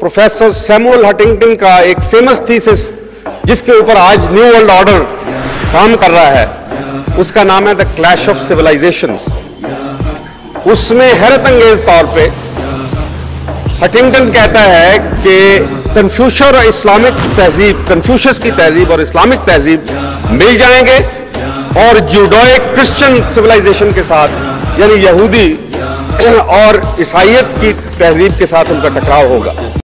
Professor Samuel Huntington का एक famous thesis जिसके ऊपर आज न्यू वर्ल्ड ऑर्डर काम कर रहा है, उसका नाम है द क्लैश ऑफ सिविलाइजेशंस। उसमें हैरत अंगेज तौर पे हंटिंगटन कहता है कि कन्फ्यूशियस की तहजीब और इस्लामिक तहजीब मिल जाएंगे और जूडोइक क्रिश्चियन सिविलाइजेशन के साथ यानी यहूदी और ईसाइयत की तहजीब के साथ उनका टकराव होगा।